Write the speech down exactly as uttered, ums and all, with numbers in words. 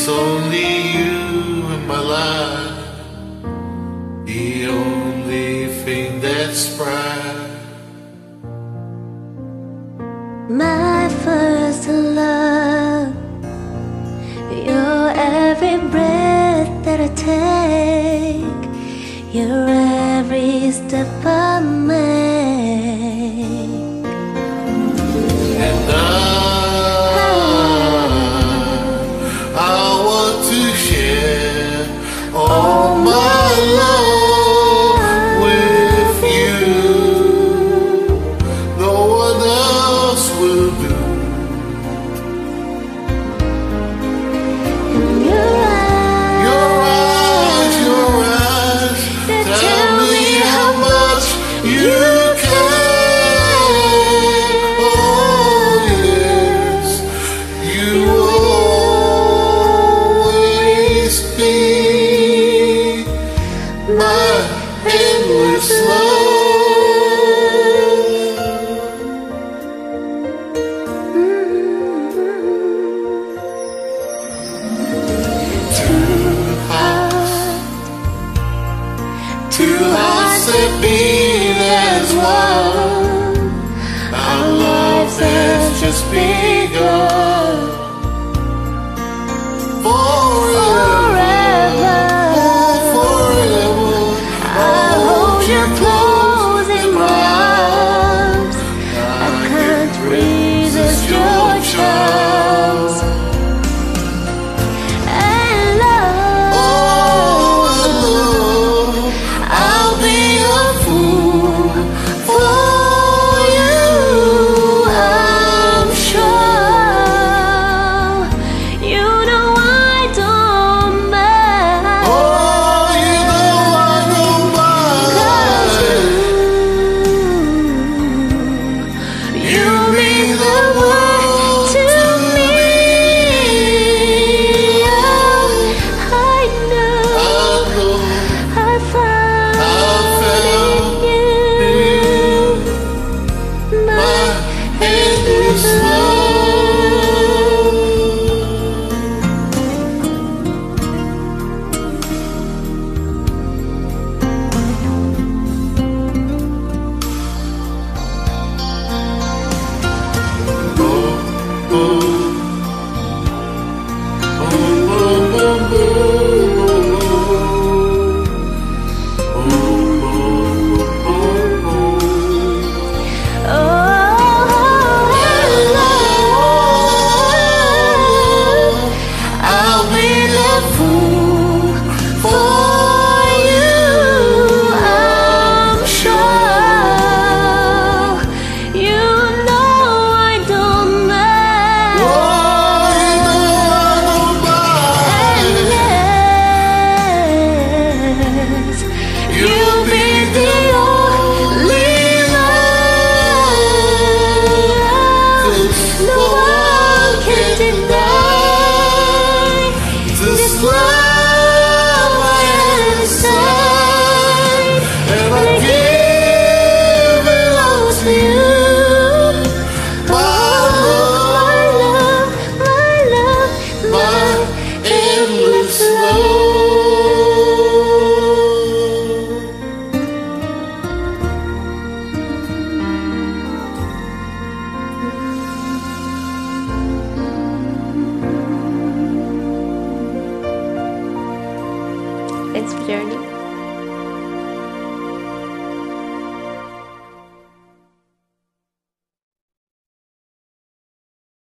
It's only you in my life, the only thing that's bright. My first love, you're every breath that I take, you're every step I make. And I, I want to share all my love with you. No one else will do. Your eyes, your eyes, that tell me how much you care. Oh yes, you always be my endless love. Two hearts, two hearts that beat as one. Our love has just begun. Forever, oh, forever, I'll hold you close in my arms. I can't resist your charms. And love, oh, love, I'll be a fool for you, I'm sure. You know I don't mind, oh, you know I don't mind. you mean the world to me. Oh, I know I know I found I found in you my endless love. Oh, oh, oh, oh, oh, I'll be the fool for you, I'm sure. You know I don't mind, and yes, you'll be the only love no one can deny. This love I have inside, and I I give it all to you. Oh, my love, my love, my endless love. Thanks for journey.